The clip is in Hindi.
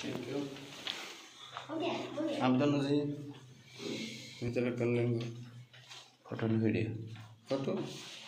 Thank you. आप दोनों जी इस तरह कर लेंगे फोटो वीडियो फोटो।